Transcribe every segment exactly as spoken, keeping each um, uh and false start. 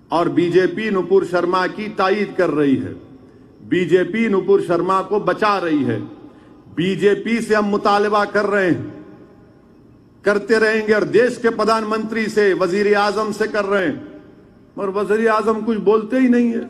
और बीजेपी नुपुर शर्मा की तायीद कर रही है। बीजेपी नुपुर शर्मा को बचा रही है। बीजेपी से हम मुतालबा कर रहे हैं, करते रहेंगे, और देश के प्रधानमंत्री से, वजीर आजम से कर रहे हैं, और वजीर आजम कुछ बोलते ही नहीं है,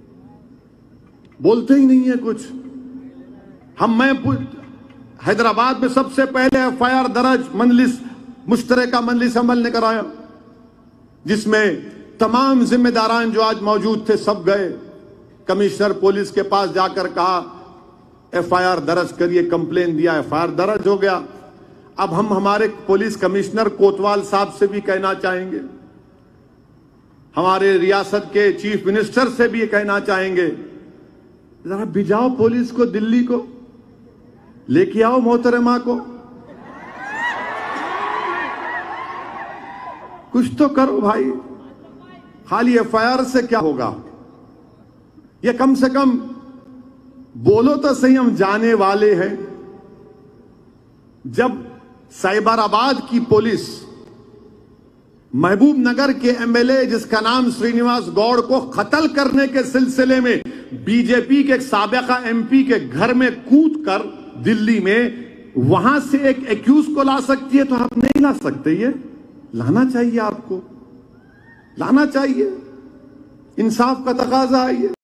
बोलते ही नहीं है कुछ। हम मैं हैदराबाद में सबसे पहले एफ आई आर दर्ज मजलिस मुश्तरका मजलिस अमल ने कराया, जिसमें तमाम जिम्मेदारान जो आज मौजूद थे सब गए। कमिश्नर पुलिस के पास जाकर कहा एफ आई आर दर्ज करिए, कंप्लेन दिया, एफ आई आर दर्ज हो गया। अब हम हमारे पुलिस कमिश्नर कोतवाल साहब से भी कहना चाहेंगे, हमारे रियासत के चीफ मिनिस्टर से भी ये कहना चाहेंगे, जरा भिजाओ पुलिस को, दिल्ली को लेके आओ, मोहतरमा को कुछ तो करो भाई। खाली एफ आई आर से क्या होगा? ये कम से कम बोलो तो सही, हम जाने वाले हैं। जब साइबराबाद की पुलिस महबूब नगर के एम एल ए जिसका नाम श्रीनिवास गौड़ को कत्ल करने के सिलसिले में बीजेपी के एक साबिका एम पी के घर में कूद कर दिल्ली में वहां से एक एक्यूज को ला सकती है, तो आप नहीं ला सकते? ये लाना चाहिए, आपको लाना चाहिए। इंसाफ का तकाजा है ये।